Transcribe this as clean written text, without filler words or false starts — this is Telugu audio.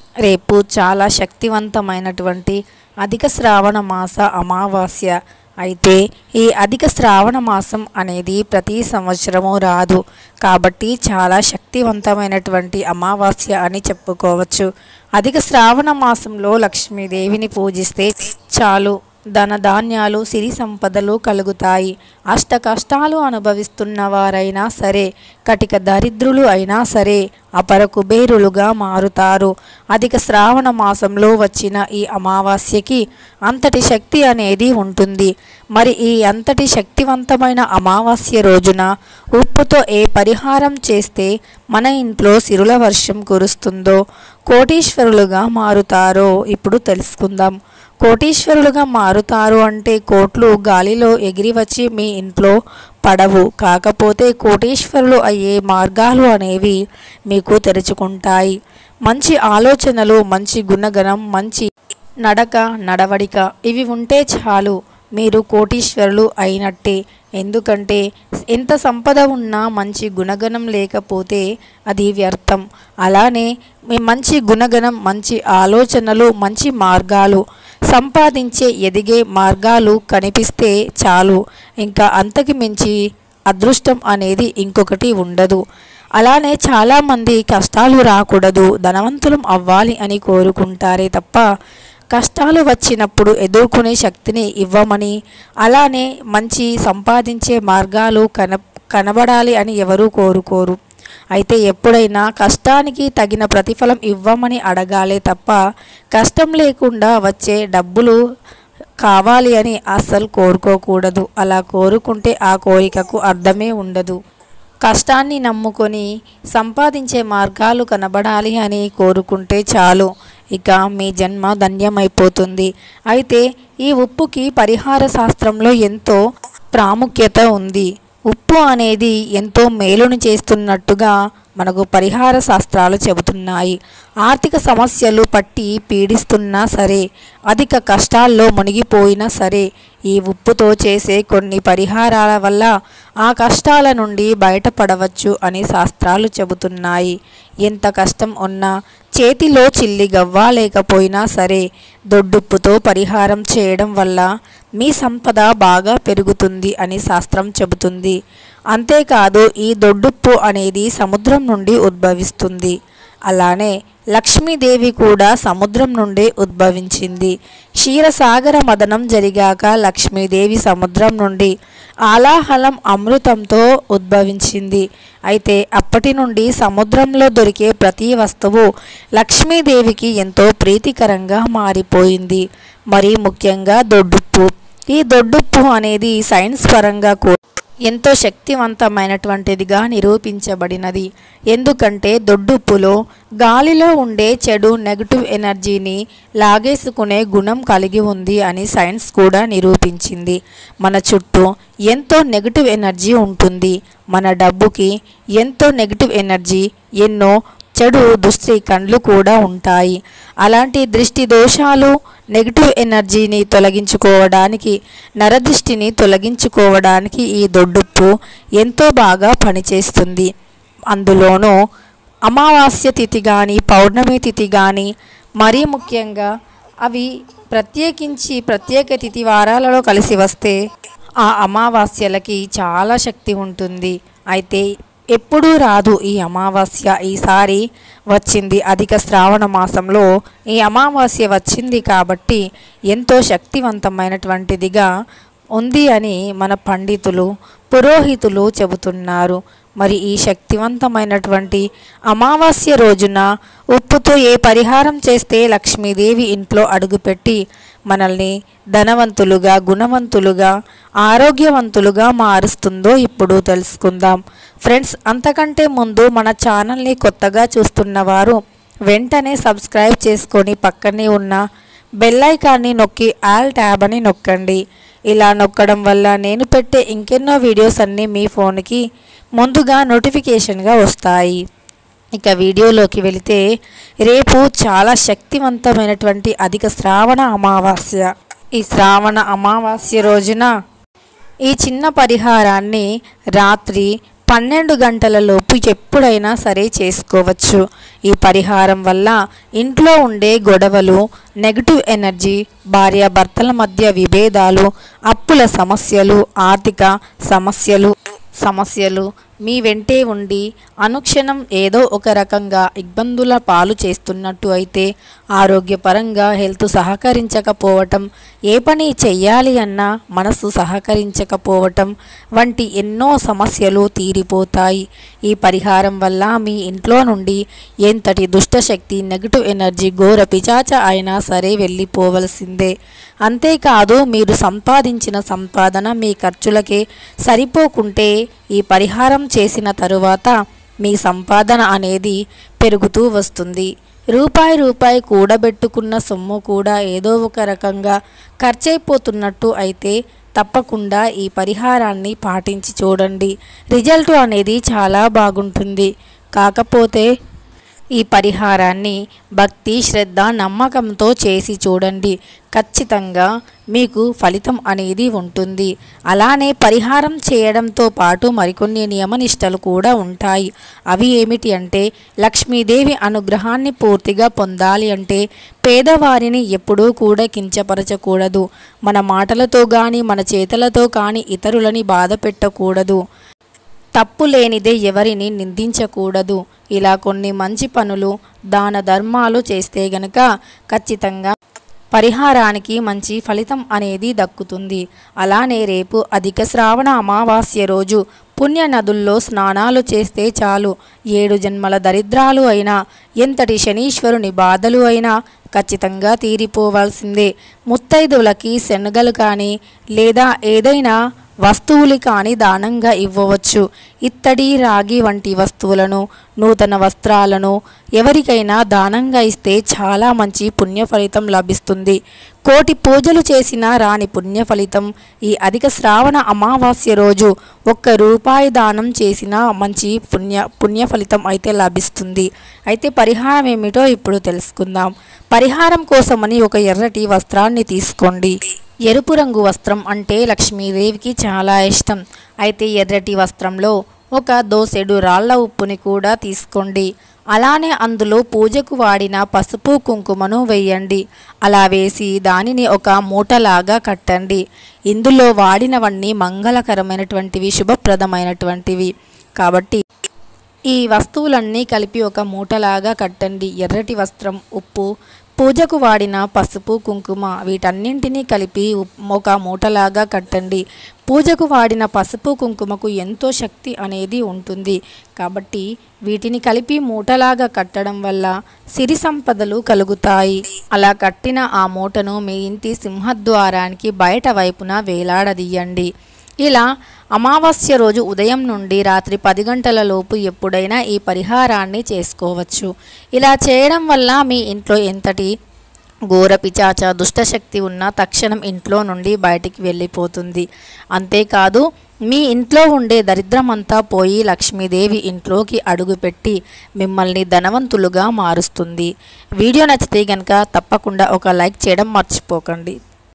రేపు చాలా శక్తివంతమైనటువంటి అధిక శ్రావణ మాస అమావాస్య. అయితే ఈ అధిక శ్రావణ మాసం అనేది ప్రతి సంవత్సరము రాదు, కాబట్టి చాలా శక్తివంతమైనటువంటి అమావాస్య అని చెప్పుకోవచ్చు. అధిక శ్రావణ మాసంలో లక్ష్మీదేవిని పూజిస్తే చాలు ధనధాన్యాలు సిరి సంపదలు కలుగుతాయి. అష్ట కష్టాలు అనుభవిస్తున్న వారైనా సరే, కటిక దరిద్రులు అయినా సరే అపర కుబేరులుగా మారుతారు. అధిక శ్రావణ మాసంలో వచ్చిన ఈ అమావాస్యకి అంతటి శక్తి అనేది ఉంటుంది. మరి ఈ అంతటి శక్తివంతమైన అమావాస్య రోజున ఉప్పుతో ఏ పరిహారం చేస్తే మన ఇంట్లో సిరుల వర్షం కురుస్తుందో, కోటీశ్వరులుగా మారుతారో ఇప్పుడు తెలుసుకుందాం. కోటీశ్వరులుగా మారుతారు అంటే కోట్లు గాలిలో ఎగిరి వచ్చి మీ ఇంట్లో పడవు, కాకపోతే కోటీశ్వరులు అయ్యే మార్గాలు అనేవి మీకు తెరుచుకుంటాయి. మంచి ఆలోచనలు, మంచి గుణగణం, మంచి నడక నడవడిక ఇవి ఉంటే చాలు మీరు కోటీశ్వరులు అయినట్టే. ఎందుకంటే ఎంత సంపద ఉన్నా మంచి గుణగణం లేకపోతే అది వ్యర్థం. అలానే మీ మంచి గుణగణం, మంచి ఆలోచనలు, మంచి మార్గాలు, సంపాదించే ఎదిగే మార్గాలు కనిపిస్తే చాలు, ఇంకా అంతకు మించి అదృష్టం అనేది ఇంకొకటి ఉండదు. అలానే చాలామంది కష్టాలు రాకూడదు, ధనవంతులం అవ్వాలి అని కోరుకుంటారే తప్ప కష్టాలు వచ్చినప్పుడు ఎదుర్కొనే శక్తిని ఇవ్వమని, అలానే మంచి సంపాదించే మార్గాలు కనబడాలి అని ఎవరూ కోరుకోరు. అయితే ఎప్పుడైనా కష్టానికి తగిన ప్రతిఫలం ఇవ్వమని అడగాలే తప్ప కష్టం లేకుండా వచ్చే డబ్బులు కావాలి అని అస్సలు కోరుకోకూడదు. అలా కోరుకుంటే ఆ కోరికకు అర్థమే ఉండదు. కష్టాన్ని నమ్ముకొని సంపాదించే మార్గాలు కనబడాలి అని కోరుకుంటే చాలు, ఇక మీ జన్మ ధన్యమైపోతుంది. అయితే ఈ ఉప్పుకి పరిహార శాస్త్రంలో ఎంతో ప్రాముఖ్యత ఉంది. ఉప్పు అనేది ఎంతో మేలును చేస్తున్నట్టుగా మనకు పరిహార శాస్త్రాలు చెబుతున్నాయి. ఆర్థిక సమస్యలు పట్టి పీడిస్తున్నా సరే, అధిక కష్టాల్లో మునిగిపోయినా సరే, ఈ ఉప్పుతో చేసే కొన్ని పరిహారాల వల్ల ఆ కష్టాల నుండి బయటపడవచ్చు అని శాస్త్రాలు చెబుతున్నాయి. ఎంత కష్టం ఉన్నా, చేతిలో చిల్లి గవ్వ లేకపోయినా సరే దొడ్డుప్పుతో పరిహారం చేయడం వల్ల మీ సంపద బాగా పెరుగుతుంది అని శాస్త్రం చెబుతుంది. అంతేకాదు ఈ దొడ్డుప్పు అనేది సముద్రం నుండి ఉద్భవిస్తుంది. అలానే లక్ష్మీదేవి కూడా సముద్రం నుండే ఉద్భవించింది. క్షీరసాగర మదనం జరిగాక లక్ష్మీదేవి సముద్రం నుండి ఆలాహలం అమృతంతో ఉద్భవించింది. అయితే అప్పటి నుండి సముద్రంలో దొరికే ప్రతి వస్తువు లక్ష్మీదేవికి ఎంతో ప్రీతికరంగా మారిపోయింది. మరీ ముఖ్యంగా దొడ్డుప్పు. ఈ దొడ్డుప్పు అనేది సైన్స్ పరంగా కూడా ఎంతో శక్తివంతమైనటువంటిదిగా నిరూపించబడినది. ఎందుకంటే దొడ్డుప్పులో గాలిలో ఉండే చెడు నెగటివ్ ఎనర్జీని లాగేసుకునే గుణం కలిగి ఉంది అని సైన్స్ కూడా నిరూపించింది. మన చుట్టూ ఎంతో నెగటివ్ ఎనర్జీ ఉంటుంది. మన డబ్బుకి ఎంతో నెగటివ్ ఎనర్జీ, ఎన్నో చెడు దృష్టి కండ్లు కూడా ఉంటాయి. అలాంటి దృష్టి దోషాలు, నెగిటివ్ ఎనర్జీని తొలగించుకోవడానికి, నరదృష్టిని తొలగించుకోవడానికి ఈ దొడ్డుప్పు ఎంతో బాగా పనిచేస్తుంది. అందులోనూ అమావాస్య తిథి కానీ, పౌర్ణమి తిథి కానీ, మరీ ముఖ్యంగా అవి ప్రత్యేక తిథి వారాలలో కలిసి వస్తే ఆ అమావాస్యలకి చాలా శక్తి ఉంటుంది. అయితే ఎప్పుడూ రాదు ఈ అమావాస్య, ఈసారి వచ్చింది. అధిక శ్రావణ మాసంలో ఈ అమావాస్య వచ్చింది కాబట్టి ఎంతో శక్తివంతమైనటువంటిదిగా ఉంది అని మన పండితులు, పురోహితులు చెబుతున్నారు. మరి ఈ శక్తివంతమైనటువంటి అమావాస్య రోజున ఉప్పుతో ఏ పరిహారం చేస్తే లక్ష్మీదేవి ఇంట్లో అడుగుపెట్టి మనల్ని ధనవంతులుగా, గుణవంతులుగా, ఆరోగ్యవంతులుగా మారుస్తుందో ఇప్పుడు తెలుసుకుందాం. ఫ్రెండ్స్, అంతకంటే ముందు మన ఛానల్ని కొత్తగా చూస్తున్నవారు వెంటనే సబ్స్క్రైబ్ చేసుకొని పక్కనే ఉన్న బెల్ ఐకాన్ని నొక్కి ఆల్ ట్యాబ్ అని నొక్కండి. ఇలా నొక్కడం వల్ల నేను పెట్టే ఇంకెన్నో వీడియోస్ అన్నీ మీ ఫోన్కి ముందుగా నోటిఫికేషన్గా వస్తాయి. ఇక వీడియోలోకి వెళితే, రేపు చాలా శక్తివంతమైనటువంటి అధిక శ్రావణ అమావాస్య. ఈ శ్రావణ అమావాస్య రోజున ఈ చిన్న పరిహారాన్ని రాత్రి 12 గంటలలోపు ఎప్పుడైనా సరే చేసుకోవచ్చు. ఈ పరిహారం వల్ల ఇంట్లో ఉండే గొడవలు, నెగటివ్ ఎనర్జీ, భార్యాభర్తల మధ్య విభేదాలు, అప్పుల సమస్యలు, ఆర్థిక సమస్యలు మీ వెంటే ఉండి అనుక్షణం ఏదో ఒక రకంగా ఇబ్బందుల పాలు చేస్తున్నట్టు అయితే, ఆరోగ్యపరంగా హెల్త్ సహకరించకపోవటం, ఏ పని చెయ్యాలి అన్నా మనసు సహకరించకపోవటం వంటి ఎన్నో సమస్యలు తీరిపోతాయి. ఈ పరిహారం వల్ల మీ ఇంట్లో నుండి ఎంతటి దుష్టశక్తి, నెగటివ్ ఎనర్జీ, ఘోర పిశాచ అయినా సరే వెళ్ళిపోవలసిందే. అంతేకాదు, మీరు సంపాదించిన సంపాదన మీ ఖర్చులకే సరిపోకుంటే ఈ పరిహారం చేసిన తరువాత మీ సంపాదన అనేది పెరుగుతూ వస్తుంది. రూపాయి కూడబెట్టుకున్న సొమ్ము కూడా ఏదో ఒక రకంగా ఖర్చయిపోతున్నట్టు అయితే తప్పకుండా ఈ పరిహారాన్ని పాటించి చూడండి. రిజల్ట్ అనేది చాలా బాగుంటుంది. కాకపోతే ఈ పరిహారాన్ని భక్తి, శ్రద్ధ, నమ్మకంతో చేసి చూడండి. ఖచ్చితంగా మీకు ఫలితం అనేది ఉంటుంది. అలానే పరిహారం చేయడంతో పాటు మరికొన్ని నియమనిష్టలు కూడా ఉంటాయి. అవి ఏమిటి అంటే, లక్ష్మీదేవి అనుగ్రహాన్ని పూర్తిగా పొందాలి అంటే పేదవారిని ఎప్పుడూ కూడా కించపరచకూడదు. మన మాటలతో కానీ మన చేతలతో కానీ ఇతరులని బాధ పెట్టకూడదు. తప్పు లేనిదే ఎవరిని నిందించకూడదు. ఇలా కొన్ని మంచి పనులు, దాన ధర్మాలు చేస్తే గనక ఖచ్చితంగా పరిహారానికి మంచి ఫలితం అనేది దక్కుతుంది. అలానే రేపు అధిక శ్రావణ అమావాస్య రోజు పుణ్య నదుల్లో స్నానాలు చేస్తే చాలు. 7 జన్మల దరిద్రాలు అయినా, ఎంతటి శనీశ్వరుని బాధలు అయినా ఖచ్చితంగా తీరిపోవాల్సిందే. ముత్తైదువులకి శనగలు కానీ లేదా ఏదైనా వస్తువులు కానీ దానంగా ఇవ్వవచ్చు. ఇత్తడి, రాగి వంటి వస్తువులను, నూతన వస్త్రాలను ఎవరికైనా దానంగా ఇస్తే చాలా మంచి పుణ్య ఫలితం లభిస్తుంది. కోటి పూజలు చేసినా రాని పుణ్య ఫలితం ఈ అధిక శ్రావణ అమావాస్య రోజు ₹1 దానం చేసినా మంచి పుణ్య ఫలితం అయితే లభిస్తుంది. అయితే పరిహారం ఏమిటో ఇప్పుడు తెలుసుకుందాం. పరిహారం కోసమని ఒక ఎర్రటి వస్త్రాన్ని తీసుకోండి. ఎరుపు రంగు వస్త్రం అంటే లక్ష్మీదేవికి చాలా ఇష్టం. అయితే ఎర్రటి వస్త్రంలో ఒక దోసెడు రాళ్ల ఉప్పుని కూడా తీసుకోండి. అలానే అందులో పూజకు వాడిన పసుపు, కుంకుమను వేయండి. అలా వేసి దానిని ఒక మూటలాగా కట్టండి. ఇందులో వాడినవన్నీ మంగళకరమైనటువంటివి, శుభప్రదమైనటువంటివి కాబట్టి ఈ వస్తువులన్నీ కలిపి ఒక మూటలాగా కట్టండి. ఎర్రటి వస్త్రం, ఉప్పు, పూజకు వాడిన పసుపు, కుంకుమ వీటన్నింటినీ కలిపి ఒక మూటలాగా కట్టండి. పూజకు వాడిన పసుపు, కుంకుమకు ఎంతో శక్తి అనేది ఉంటుంది. కాబట్టి వీటిని కలిపి మూటలాగా కట్టడం వల్ల సిరి సంపదలు కలుగుతాయి. అలా కట్టిన ఆ మూటను మీ ఇంటి సింహద్వారానికి బయట వైపున వేలాడదీయండి. ఇలా అమావాస్య రోజు ఉదయం నుండి రాత్రి 10 గంటల లోపు ఎప్పుడైనా ఈ పరిహారాన్ని చేసుకోవచ్చు. ఇలా చేయడం వల్ల మీ ఇంట్లో ఎంతటి ఘోర పిశాచ దుష్టశక్తి ఉన్నా తక్షణం ఇంట్లో నుండి బయటికి వెళ్ళిపోతుంది. అంతేకాదు, మీ ఇంట్లో ఉండే దరిద్రమంతా పోయి లక్ష్మీదేవి ఇంట్లోకి అడుగుపెట్టి మిమ్మల్ని ధనవంతులుగా మారుస్తుంది. వీడియో నచ్చితే కనుక తప్పకుండా ఒక లైక్ చేయడం మర్చిపోకండి.